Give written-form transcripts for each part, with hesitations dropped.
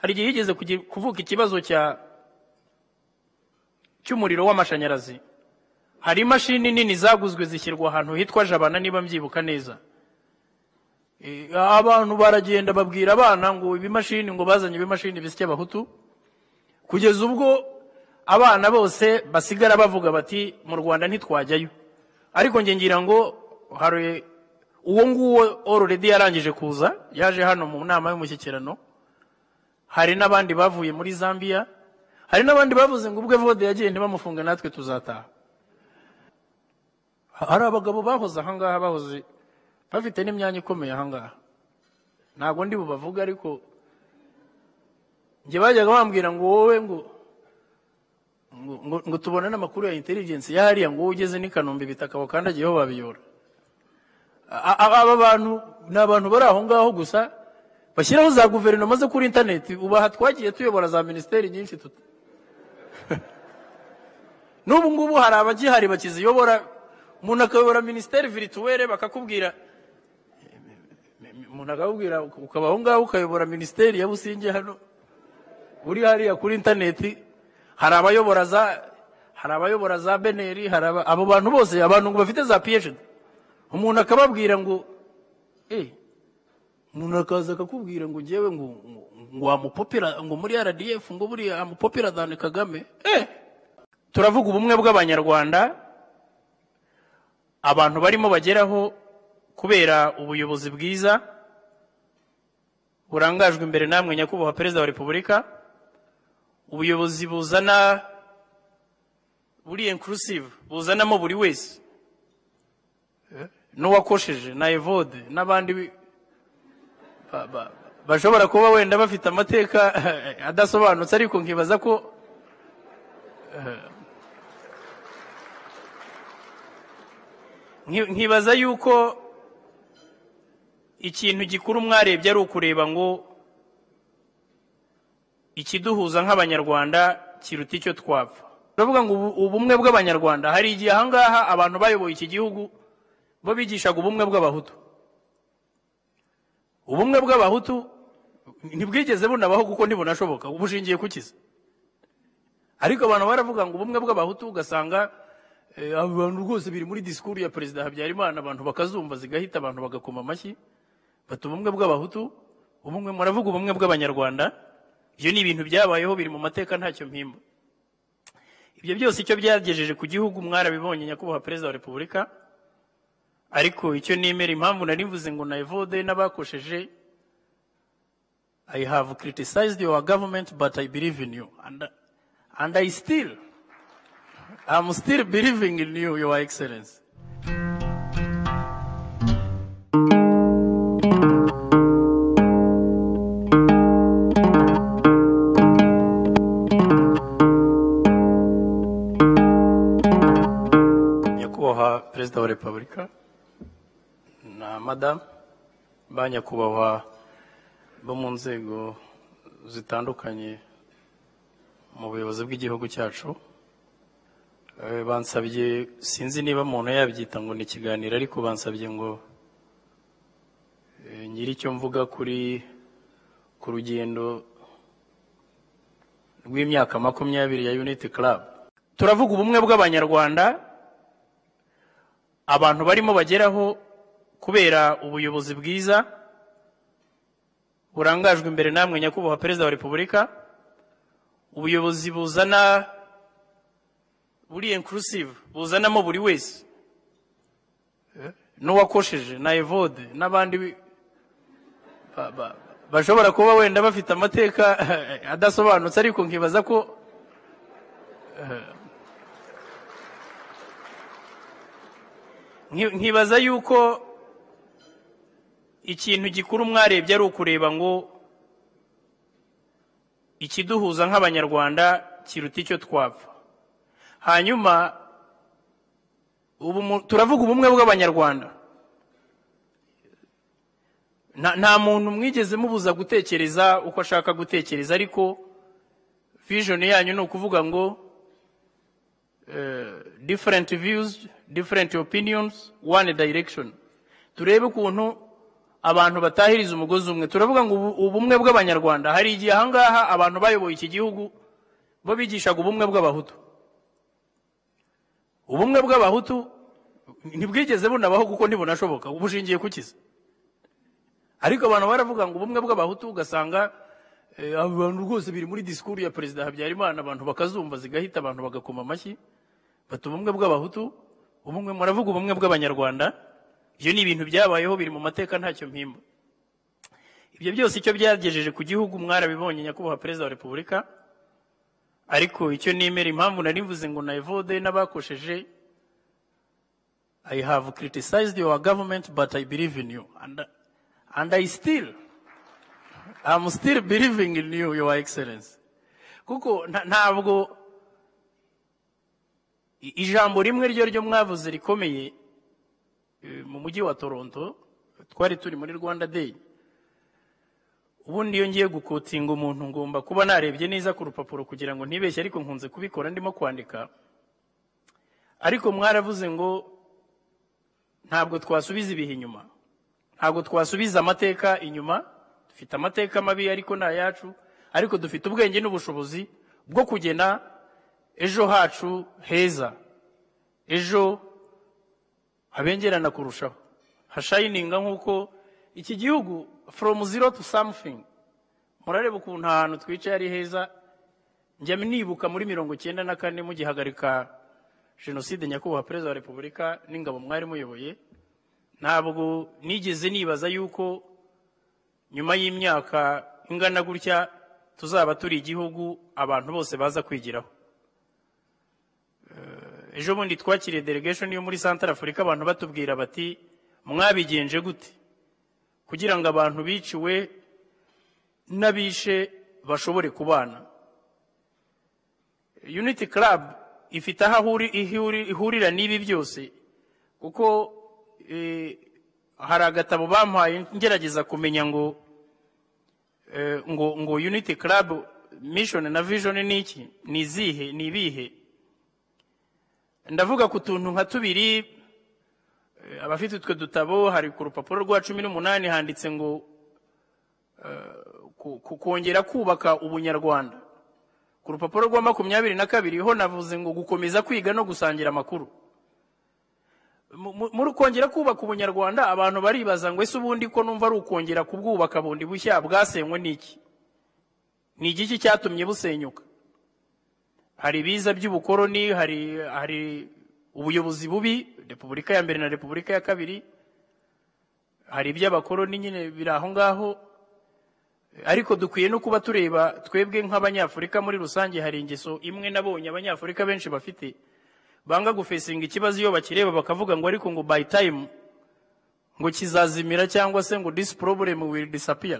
hari igihe yigeze kuvuka ikibazo cy'umuriro w'amashanyarazi. Hari imashini nini zaguzwe zishyirwa ahantu hitwa Jabana niba mbyibuka neza. Abantu baragenda babwira abana ngo ibimashini, ngo bazanye ibimashini bisya Abahutu, kugeza ubwo abana bose basigara bavuga bati mu Rwanda ntitwajyayo. Ariko nge ngira ngo hari uwo nguwo already yarangije kuza, yaje hano mu nama y'umushyikirano. Hari n'abandi bavuye muri Zambia, hari n'abandi bavuze ngo ubwo Evode yagiye ntibamufunga natwe tuzataha. Hari abagabo bahoze ahangaha, bahoze bafite n'imyanya ikomeye ahangaha, ntabwo ndi bubavuga, ariko nge bajyaga bambwira ngo wowe ngo tubona n'amakuru ya intelligence yahariya ngo ugeze ni Kanombe bitaka wakandagiyeho babiyora. Aba bantu ni abantu bari aho ngaho gusa bashyiraho za guverinoma zo kuri internet. Ubaha twagiye tuyobora za ministeri nyinshi n'ubu ngubu hari abagihari bakiziyobora. Umuntu akayobora ministeri virtuelle bakakubwira, umuntu akakubwira ukabaho ngaho ukayobora ministeri ya Businge hano uri hariya kuri internet. Hari abayobora za Beneri, hari abo bantu bose, abantu ngo bafite za PhD. Umuntu akababwira ngo umuntu akaza akakubwira ngo ngewe ngo amupopera ngo muri RDF ngo buri amupopera dane Kagame. Turavuga ubumwe bw'abanyarwanda abantu barimo bageraho kubera ubuyobozi bwiza burangajwe imbere namwe Nyakubahwa Perezida wa Repubulika. Ubuyobozi buzana buri inclusive, buzanamo buri wese, n'uwakosheje na Evode n'abandi bashobora kuba wenda bafite amateka adasobanutse, ariko nkibaza ko nkibaza yuko ikintu gikuru mwarebye ari ukureba ngo ikiduhuza nk'abanyarwanda kiruta icyo twapfa. Turavuga ngo ubumwe bw'abanyarwanda. Hari igihe ahangaha abantu bayoboye iki gihugu bo bigishaga ubumwe bw'Abahutu. Ubumwe bw'Abahutu ntibwigeze bunabaho kuko ntibunashoboka, ubushingiye kukiza. Ariko abantu baravuga ngo ubumwe bw'Abahutu, ugasanga abantu rwose biri muri disikuru ya Perezida Habyarimana, abantu bakazumva zigahita, abantu bagakoma amashyi bati ubumwe bw'Abahutu. Ubumwe muravuga ubumwe bw'abanyarwanda. Ibyo ni ibintu byabayeho, biri mu mateka, ntacyo mpimba. Ibyo byose icyo byagejeje ku gihugu mwarabibonye Nyakubahwa Perezida wa Repubulika. Ariko icyo nemera, impamvu nari mvuze ngo na Evode n'abakosheje, I have criticized your government but I believe in you, and I'm still believing in you, Your Excellency. Nyakubahwa Perezida wa Repubulika na Madam ba Nyakubahwa bo mu nzego zitandukanye mu buyobozi bw'igihugu cyacu, bansabye, sinzi niba umuntu yabyita ngo ni ikiganiro, ariko bansabye ngo nyiri icyo mvuga ku rugendo rw'imyaka 20 ya Unity Club. Turavuga ubumwe bw'abanyarwanda abantu barimo bageraho kubera ubuyobozi bwiza burangajwe imbere namwe Nyakubahwa Perezida wa Repubulika. Ubuyobozi buzana buri inclusive, buzanamo buri wese, n'uwakosheje na Evode n'abandi bashobora kuba wenda bafite amateka adasobanutse, ariko nkibaza ko nkibaza yuko ikintu gikuru mwarebye ari ukureba ngo ikiduhuza nk'abanyarwanda kiruta icyo twapfa. Hanyuma turavuga ubumwe bw'abanyarwanda. Nta muntu mwigeze mubuza gutekereza uko ashaka gutekereza, ariko vision yanyu ni ukuvuga ngo different views, different opinions, one direction. Turebe ukuntu abantu batahiriza umugozi umwe. Turavuga ngo ubumwe bw'abanyarwanda. Hari igihe ahangaha abantu bayoboye iki gihugu bo bigishaga ubumwe bw'abahutu. Ubumwe bw'abahutu ntibwigeze bunabaho kuko ntibunashoboka, bushingiye kukiza. Ariko abantu baravuga ngo ubumwe bw'abahutu ugasanga abantu rwose biri muri disikuru ya Perezida Habyarimana, abantu bakazumva zigahita, abantu bagakoma amashyi, bati ubumwe bw'abahutu, ubumwe muravuga ubumwe bw'abanyarwanda. Ibyo ni ibintu byabayeho, biri mu mateka, ntacyo mpimba. Ibyo byose icyo byagejeje ku gihugu mwarabibonye, Nyakubahwa Perezida wa Repubulika. Ariko icyo nemera, impamvu narivuze ngo na Evode n'abakosheje, I have criticized your government but I believe in you, and I'm still believing in you, Your Excellency. Kuko ntabwo ijambo rimwe ryo mwavuze rikomeye mu mujyi wa Toronto, twari turi muri Rwanda Day. Ubundi iyo ngiye gukotinga umuntu ngomba kuba narebye neza ku rupapuro kugira ngo ntibeshye, ariko nkunze kubikora ndimo kwandika. Ariko mwaravuze ngo ntabwo twasubiza ibihe inyuma, ntabwo twasubiza amateka inyuma. Dufite amateka mabi ariko nta yacu, ariko dufite ubwenge n'ubushobozi bwo kugena ejo hacu heza, ejo habengerana kurushaho, hashininga nk'uko iki gihugu from zero to something. Murareba ukuntu ahantu twicaye ari heza. Njya nibuka muri 1994 mugihagarika jenoside, Nyakubahwa Perezida wa Repubulika n'ingabo mwari muyoboye, ntabwo nigeze nibaza yuko nyuma y'imyaka ingana gutya tuzaba turi igihugu abantu bose baza kwigiraho. Ejo bundi twakiriye delegation yo muri Central Africa, abantu batubwira bati mwabigenje gute kugira ngo abantu biciwe n'abishe bashobore kubana. Unity Club ifite aho ihurira n'ibi byose, kuko hari agatabo bampaye ngerageza kumenya ngo Unity Club mission na vision ni iki, ni izihe, ni ibihe. Ndavuga ku tuntu nka tubiri. Abafite utwe dutabo, hari ku rupapuro rwa 18 handitse ngo kongera kubaka ubunyarwanda. Ku rupapuro rwa 22 ho navuze ngo gukomeza kwiga no gusangira amakuru. Muri kongera kubaka ubunyarwanda, abantu baribaza ngo ese ubundi ko numva ari ukongera kubwubaka bundi bushya, bwasenywe n'iki? Ni igiki cyatumye busenyuka? Hari biza by'ubukoroni, hari ubuyobozi bubi, Repubulika ya mbere na Repubulika ya kabiri, hari iby'abakoroni nyine biraho ngaho. Ariko dukwiye no kuba tureba twebwe nk'abanyafurika muri rusange. Hari ingeso imwe nabonye abanyafurika benshi bafite, banga gufesinga ikibazo iyo bakireba bakavuga ngo ariko ngo by time ngo kizazimira, cyangwa se ngo this problem will disappear.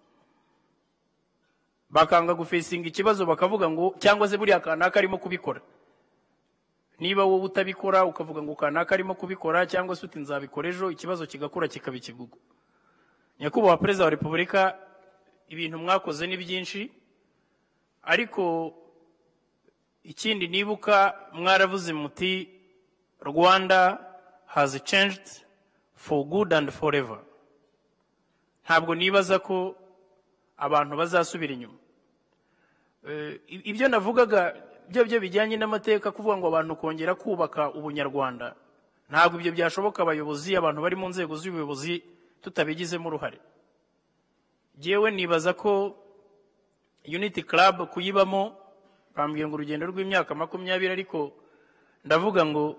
Bakanga gufesinga ikibazo bakavuga ngo cyangwa se buri akanaka arimo kubikora. Niba wowe utabikora ukavuga ngo kanaka arimo kubikora, cyangwa se uti nzabikora ejo, ikibazo kigakura kikaba ikigugu. Nyakubahwa Perezida wa Repubulika, ibintu mwakoze ni byinshi, ariko ikindi nibuka mwaravuze muti Rwanda has changed for good and forever. Ntabwo nibaza ko abantu bazasubira inyuma. Ibyo navugaga byo bijyanye n'amateka, kuvuga ngo abantu kongera kubaka ubunyarwanda, ntabwo ibyo byashoboka abayobozi, abantu bari mu nzego z'ubuyobozi tutabigizemo uruhare. Jewe nibaza ko Unity Club kuyibamo, bambwiye ngo urugendo rw'imyaka 20, ariko ndavuga ngo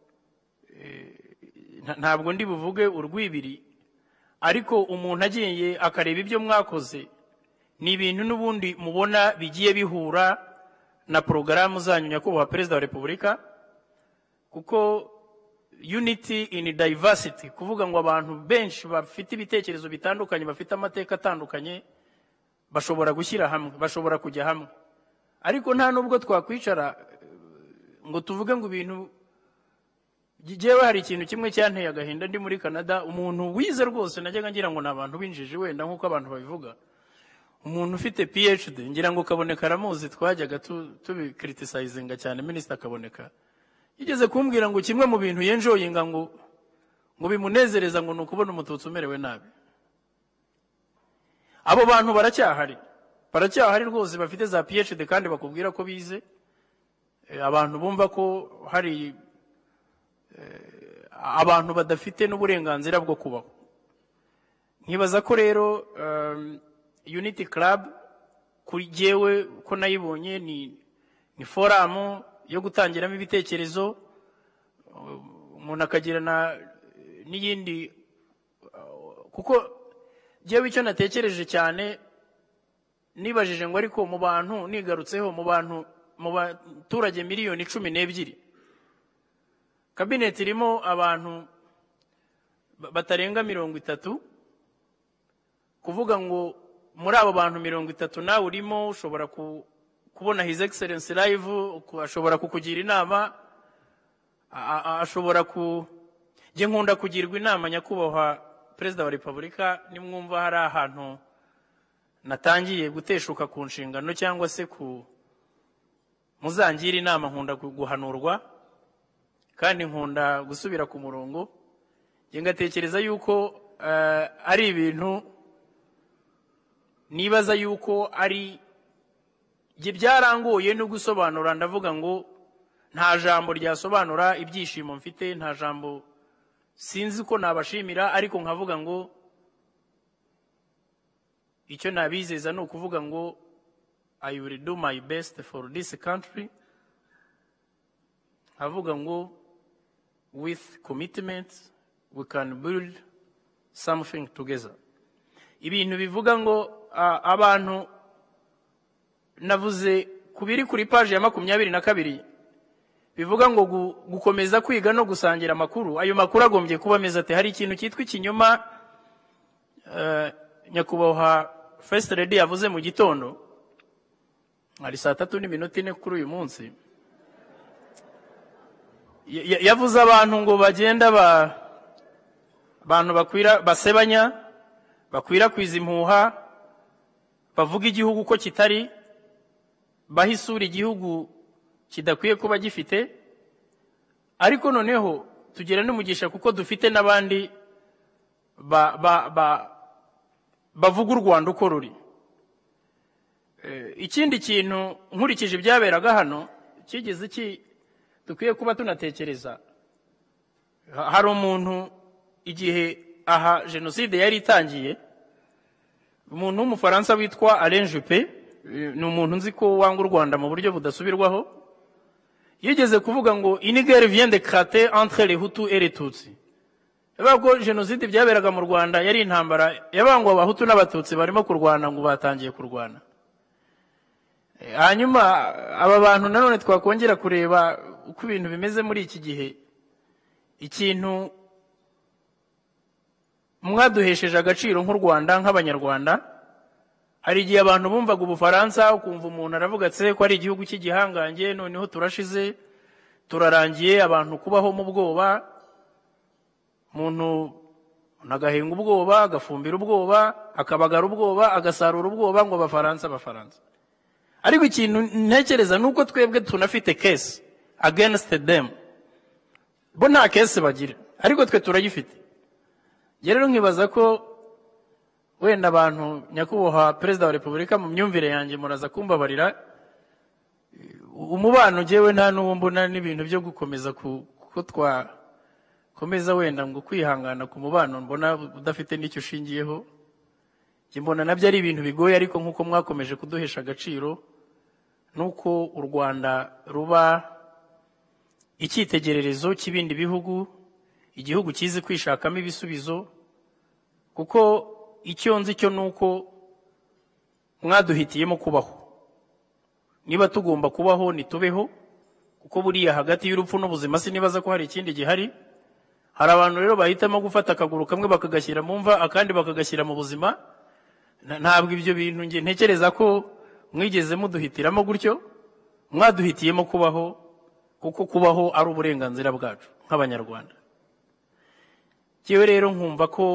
ntabwo ndi buvuge urwibiri, ariko umuntu agiye akareba ibyo mwakoze, ni ibintu n'ubundi mubona bigiye bihura na porogaramu zanyu, Nyakubahwa Perezida wa Repubulika. Kuko unity in diversity, kuvuga ngo abantu benshi bafite ibitekerezo bitandukanye, bafite amateka atandukanye, bashobora gushyira hamwe, bashobora kujya hamwe. Ariko nta nubwo twakwicara ngo tuvuge ngo ibintu. Jewe hari ikintu kimwe cyanteye agahinda ndi muri Canada, umuntu wize rwose, najyaga ngira ngo nabantu binjije wenda nkuko abantu babivuga, umuntu ufite PhD, ngira ngo Kaboneka aramuzi, twajyaga tubicriticizing cyane, Minister Kaboneka yigeze kumbwira ngo kimwe mu bintu yenjoyinga ngo bimunezereza ngo nukubona umututsi umerewe nabi. abo bantu baracyahari rwose bafite za PhD kandi bakubwira ko bize, abantu bumva ko hari abantu badafite n'uburenganzira bwo kubaho. Nkibaza ko rero Unity Club kuri jewe ko nayibonye ni forum yo gutangiramo ibitekerezo, umuntu akagirana n'iyindi, kuko jewe icyo natekereje cyane nibajije ngo ariko mu bantu nigarutseho mu baturage miliyoni 12, kabineti irimo abantu batarenga 30, kuvuga ngo muri abo bantu 30 nawe urimo ushobora kubona His Excellency live, ashobora kukugira inama, ashobora je nkunda kugirwa inama Nyakubahwa Perezida wa Repubulika nimwumva hari ahantu natangiye guteshuka ku nshingano cyangwa se muzangira inama, nkunda guhanurwa kandi nkunda gusubira ku murongo. Je ngatekereza yuko ari ibintu nibaza yuko ari byarangoye no gusobanura. Ndavuga ngo nta jambo ryasobanura ibyishimo mfite, nta jambo sinzi ko nabashimira, ariko nkavuga ngo icyo nabizeza ni ukuvuga ngo I will do my best for this country. Nkavuga ngo with commitment we can build something together. Ibintu bivuga ngo abantu navuze kubiri kuri page ya 22 bivuga ngo gukomeza kwiga no gusangira amakuru. Ayo makuru agombye kuba meza ate. Hari ikintu cyitwa ikinyoma Nyakubahwa First Lady yavuze mu gitondo, ari 3:04 kuri uyu munsi, yavuze abantu ngo bagenda abantu basebanya, bakwirakwiza impuha, bavuga igihugu ko kitari, bahisura igihugu kidakwiye kuba gifite. Ariko noneho tugera n'umugisha kuko dufite n'abandi bavuga u Rwanda uko ruri. Ikindi kintu nkurikije ibyaberaga hano kigeze iki dukwiye kuba tunatekereza, hari umuntu igihe aha jenoside yari itangiye, umuntu w'umufaransa witwa Alain Juppé, ni umuntu nzi ko wanga u Rwanda mu buryo budasubirwaho, yigeze kuvuga ngo une guerre vient d'éclater entre les Hutus et les Tutsis. Ebako jenoside byaberaga mu Rwanda yari intambara yabangwa Abahutu n'Abatutsi barimo kurwana ngo batangiye kurwana. Hanyuma aba bantu nanone twakongera kureba uko ibintu bimeze muri iki gihe, ikintu mwaduhesheje agaciro nk'u Rwanda nk'Abanyarwanda. Hari igihe abantu bumvaga Ubufaransa ukumva umuntu aravuga ati ko ari igihugu cy'igihangange, noneho turashize turarangiye, abantu kubaho mu bwoba, umuntu nagahenga ubwoba, agafumbira ubwoba, akabagara ubwoba, agasarura ubwoba ngo Abafaransa. Ariko ikintu ntekereza nuko twebwe tunafite case against them, bo nta case bagira ariko twe turagifite. Rero nkibaza ko wenda abantu Nyakubahwa Perezida wa Repubulika mu myumvire yanjye muraza kumbabarira, umubano jewe nta n'uwo mbona n'ibintu byo gukomeza ko twakomeza wenda ngo kwihangana ku mubano mbona udafite n'icyo ushingiyeho. Njye mbona nabyo ari ibintu bigoye, ariko nkuko mwakomeje kuduhesha agaciro nuko u Rwanda ruba icyitegererezo cy'ibindi bihugu, igihugu kizi kwishakamo ibisubizo, kuko icyo nzi cyo nuko mwaduhitiyemo kubaho. Niba tugomba kubaho nitubeho, kuko buriya hagati y'urupfu n'ubuzima sinibaza ko hari ikindi gihari. Hari abantu rero bahitamo gufata akaguru kamwe bakagashyira mu mva, akandi bakagashyira mu buzima. Ntabwo ibyo bintu nge ntekereza ko mwigeze muduhitiramo gutyo, mwaduhitiyemo kubaho, kuko kubaho ari uburenganzira bwacu nk'Abanyarwanda. Jewe rero nkumva ko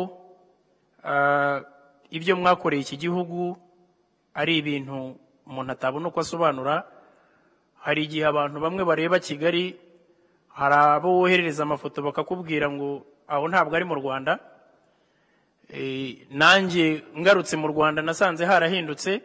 ibyo mwakoreye iki gihugu ari ibintu umuntu atabona uko asobanura. Hari igihe abantu bamwe bareba Kigali, hari abo woherereza amafoto bakakubwira ngo aho ntabwo ari mu Rwanda. nanjye ngarutse mu Rwanda nasanze harahindutse,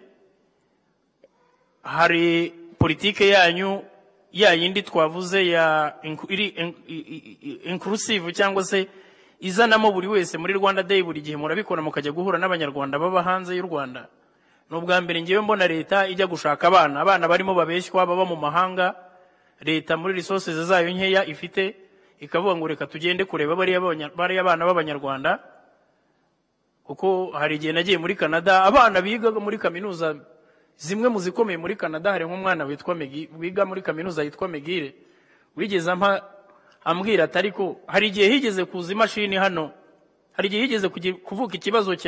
hari politike yanyu ya yindi twavuze ya inclusive cyangwa se izanamo buri wese muri Rwanda Day, buri gihe murabikora mukajya guhura n'abanyarwanda baba hanze y'u Rwanda. N'ubwa mbere ngiye mbona leta ijya gushaka abana barimo babeshywa baba mu mahanga, leta muri resources zayo nkeya ifite ikavuga ngo reka tugende kureba bari abana b'abanyarwanda. Kuko hari igihe nagiye muri Canada, abana bigaga muri kaminuza zimwe mu zikomeye muri Canada, hari nk'umwana witwa wiga muri kaminuza yitwa Megire, wigeze ambwira atari ko hari igihe higeze kuza imashini hano, hari igihe higeze kuvuka ikibazo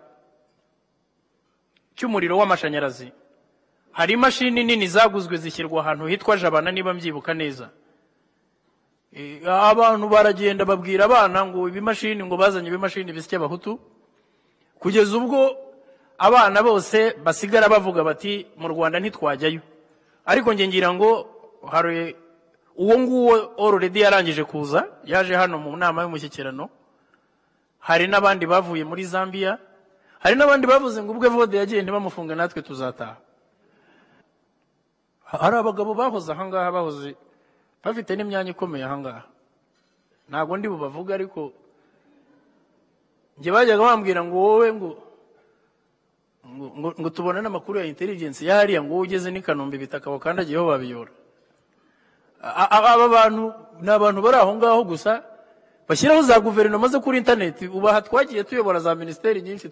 cy'umuriro w'amashanyarazi, hari imashini nini zaguzwe zishyirwa ahantu hitwa Jabana niba mbyibuka neza. Abantu baragenda babwira abana ngo ibimashini, ngo bazanye ibimashini bisya Abahutu, kugeza ubwo abana bose basigara bavuga bati mu Rwanda ntitwajyayo. Ariko nge ngira ngo hari uwo nguwo already yarangije kuza, yaje hano mu nama y'umushyikirano, hari n'abandi bavuye muri Zambia, hari n'abandi bavuze ngo ubwo Evode yagiye ntibamufunga natwe tuzataha. Hari abagabo bahoze ahangaha, bahoze bafite n'imyanya ikomeye ahangaha, ntabwo ndi bubavuga, ariko nge bajyaga bambwira ngo wowe ngo tubona n'amakuru ya intelligence yahariya ngo ugeze ni Kanombe bitaka wakandagiyeho babiyora. Aba bantu ni abantu bari aho ngaho gusa bashyiraho za guverinoma zo kuri internet. Ubaha twagiye tuyobora za ministeri nyinshi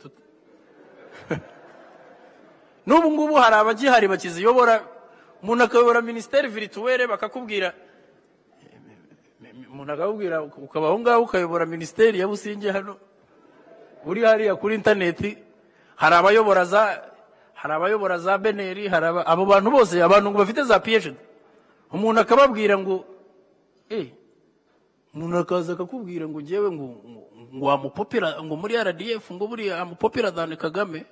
n'ubu ngubu hari abagihari bakiziyobora. Umuntu akayobora ministeri virtuelle bakakubwira, umuntu akakubwira ukaba aho ngaho ukayobora ministeri ya Businge hano uri hariya kuri internet. Hari abayobora za Beneri, hari abo bantu bose, abantu ngo bafite za PhD. Umuntu akababwira ngo umuntu akaza akakubwira ngo ngewe ngo amupopera ngo muri RDF ngo buri amupopera than Kagame.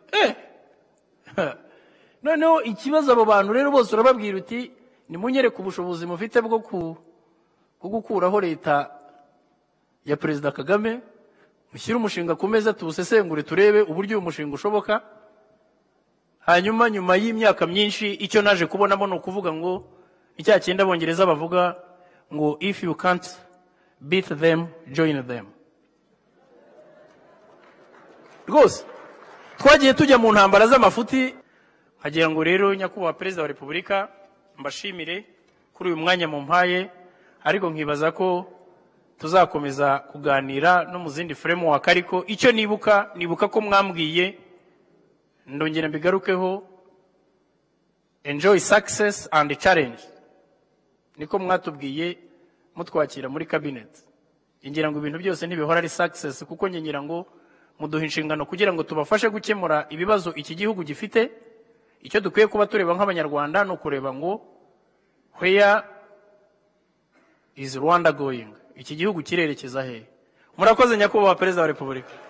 Noneho ikibazo abo bantu rero bose urababwira uti nimunyereke ubushobozi mufite bwo gukuraho leta ya Perezida Kagame, mushyire umushinga ku meza tuwusesengure turebe uburyo uyu mushinga ushoboka. Hanyuma nyuma y'imyaka myinshi icyo naje kubonamo ni ukuvuga ngo icya kindi Abongereza bavuga ngo if you can't beat them join them. Rwose twagiye tujya mu ntambara z'amafuti, hagira ngo rero Nyakubahwa Perezida wa Repubulika mbashimire kuri uyu mwanya mu mpaye, ariko nkibaza ko tuzakomeza kuganira no mu zindi framework. Ariko icyo nibuka ko mwambwiye, ndongera mbigarukeho, enjoy success and challenge, niko mwatubwiye mutwakira muri cabinet. Ngira ngo ibintu byose ntibihora ari success, kuko ngira ngo muduha inshingano kugira ngo tubafashe gukemura ibibazo iki gihugu gifite. Icyo dukwiye kuba tureba nk'abanyarwanda no kureba ngo where is Rwanda going, iki gihugu kirerekeza he. Murakoze Nyakubahwa Perezida wa Repubulika.